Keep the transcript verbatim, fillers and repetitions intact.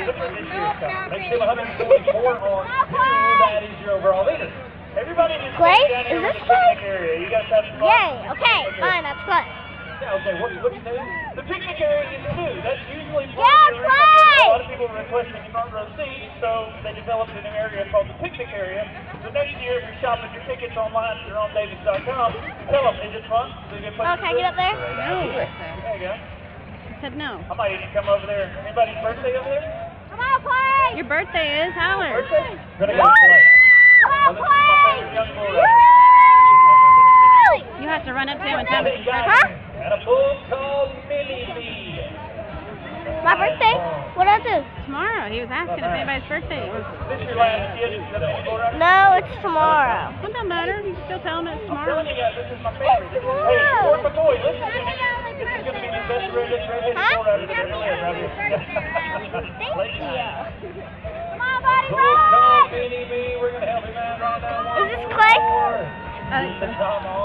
except for this year's count. Makes him one hundred forty-four on two. That is your overall leader. Everybody just Clay? down here Is in this the picnic area. You guys have some fun? Yay, okay, okay. Fine, that's fun. Yeah, okay, what, what's new? The picnic area is new. That's usually part Yeah, of the reason Clay! a lot of people were requesting front row seats, so they developed a new area called the picnic area. So next year, if you're shopping your tickets online at jerome davis dot com, tell them, is it fun? Is it a good place Oh, can I get up there? No. There you go. I said no. I might even come over there. Anybody's birthday over there? Come on, Clay! Your birthday is Howard. Birthday? Gonna go play. Come on, Oh, this is my favorite young boy right You have to run up to him and tell him it's his here. birthday. Huh? And a bull called Millie Bee. My birthday? What did I do? Tomorrow. He was asking if anybody's birthday was. This is your last kid. Is that the boy right? No, it's tomorrow. It doesn't matter. You can still tell him it's I'm tomorrow. telling you guys, this is my favorite. This is, hey, Fort McCoy, listen to me. This is going to be the best radio radio Huh? right here, right here. Thank you. Come on, buddy, Bull called run! Millie Bee. We're going to help him out right now. Is this Clay? Keep the time on.